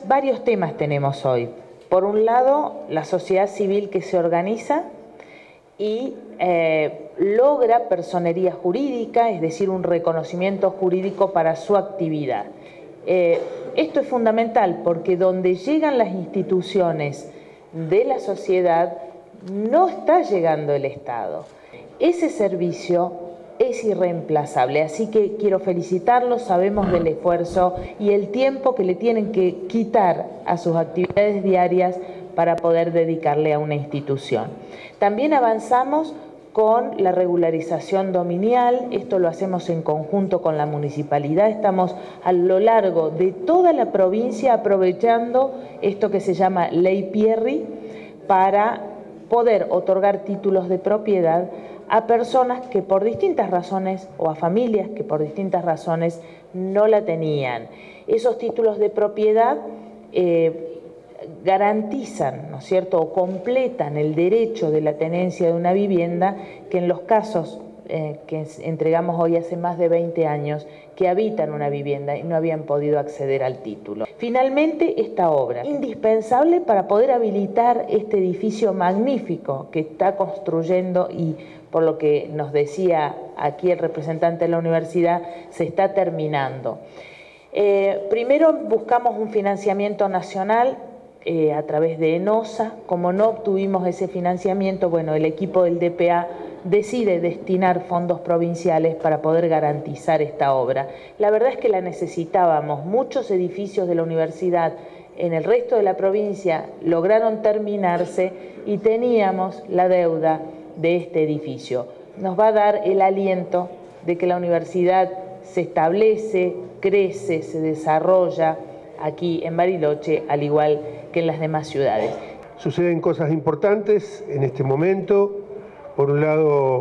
Varios temas tenemos hoy. Por un lado, la sociedad civil que se organiza y logra personería jurídica, es decir, un reconocimiento jurídico para su actividad. Esto es fundamental porque donde llegan las instituciones de la sociedad no está llegando el Estado. Ese servicio es irreemplazable, así que quiero felicitarlos, sabemos del esfuerzo y el tiempo que le tienen que quitar a sus actividades diarias para poder dedicarle a una institución. También avanzamos con la regularización dominial, esto lo hacemos en conjunto con la municipalidad, estamos a lo largo de toda la provincia aprovechando esto que se llama Ley Pierri para poder otorgar títulos de propiedad a personas que por distintas razones o a familias que por distintas razones no la tenían. Esos títulos de propiedad garantizan, ¿no es cierto?, o completan el derecho de la tenencia de una vivienda que en los casos que entregamos hoy hace más de 20 años, que habitan una vivienda y no habían podido acceder al título. Finalmente, esta obra, indispensable para poder habilitar este edificio magnífico que está construyendo y, por lo que nos decía aquí el representante de la universidad, se está terminando. Primero buscamos un financiamiento nacional a través de ENOSA. Como no obtuvimos ese financiamiento, bueno, el equipo del DPA decide destinar fondos provinciales para poder garantizar esta obra. La verdad es que la necesitábamos. Muchos edificios de la universidad en el resto de la provincia lograron terminarse y teníamos la deuda de este edificio. Nos va a dar el aliento de que la universidad se establece, crece, se desarrolla aquí en Bariloche, al igual que en las demás ciudades. Suceden cosas importantes en este momento. Por un lado,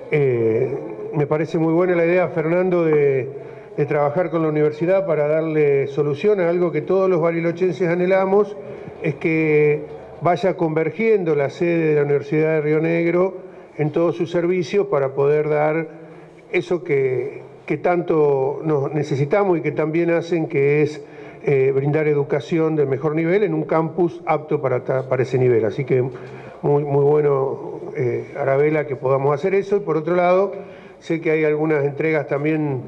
me parece muy buena la idea, Fernando, de trabajar con la universidad para darle solución a algo que todos los barilochenses anhelamos, es que vaya convergiendo la sede de la Universidad de Río Negro en todo su servicio para poder dar eso que tanto nos necesitamos y que también hacen, que es brindar educación del mejor nivel en un campus apto para ese nivel. Así que muy bueno, Arabela, que podamos hacer eso. Y por otro lado, sé que hay algunas entregas también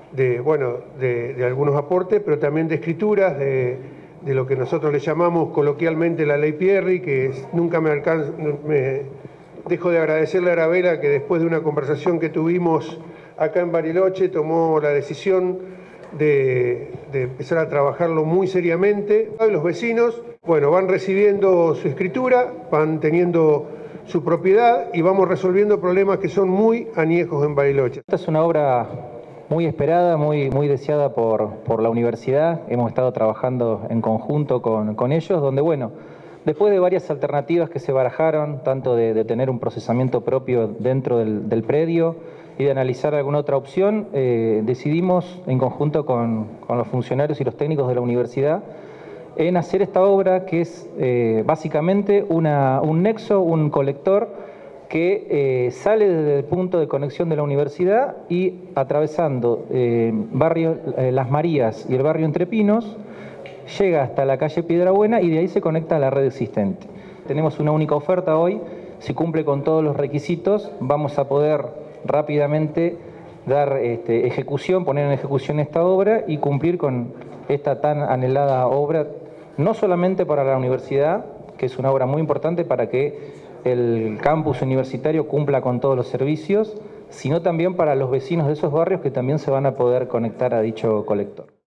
de algunos aportes, pero también de escrituras, de lo que nosotros le llamamos coloquialmente la Ley Pierri, que nunca me dejo de agradecerle a Arabela, que después de una conversación que tuvimos acá en Bariloche tomó la decisión de empezar a trabajarlo muy seriamente. Los vecinos, bueno, van recibiendo su escritura, van teniendo su propiedad y vamos resolviendo problemas que son muy añejos en Bariloche. Esta es una obra muy esperada, muy deseada por la universidad. Hemos estado trabajando en conjunto con ellos, donde, bueno, después de varias alternativas que se barajaron, tanto de tener un procesamiento propio dentro del predio y de analizar alguna otra opción, decidimos en conjunto con los funcionarios y los técnicos de la universidad en hacer esta obra, que es básicamente un nexo, un colector que sale desde el punto de conexión de la universidad y atravesando barrio Las Marías y el barrio Entre Pinos, llega hasta la calle Piedrabuena y de ahí se conecta a la red existente. Tenemos una única oferta hoy. Si cumple con todos los requisitos, vamos a poder rápidamente dar ejecución, poner en ejecución esta obra y cumplir con esta tan anhelada obra, no solamente para la universidad, que es una obra muy importante para que el campus universitario cumpla con todos los servicios, sino también para los vecinos de esos barrios que también se van a poder conectar a dicho colector.